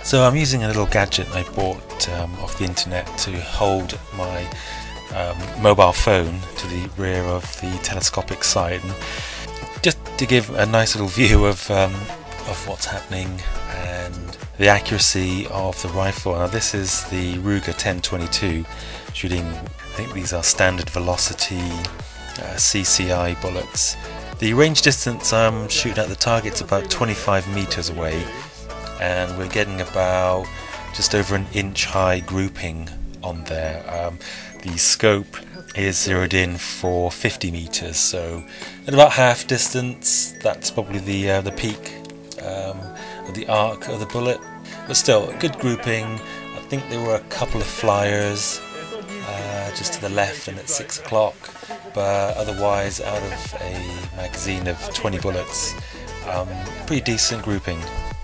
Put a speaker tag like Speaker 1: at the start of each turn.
Speaker 1: So I'm using a little gadget I bought off the internet to hold my mobile phone to the rear of the telescopic sight, and just to give a nice little view of what's happening and the accuracy of the rifle. Now this is the Ruger 1022, shooting, I think these are standard velocity CCI bullets. The range distance I'm shooting at the target's about 25 meters away, and we're getting about just over an inch high grouping on there. The scope is zeroed in for 50 meters, so at about half distance that's probably the peak of the arc of the bullet, but still a good grouping. I think there were a couple of flyers just to the left and at 6 o'clock, but otherwise out of a magazine of 20 bullets, pretty decent grouping.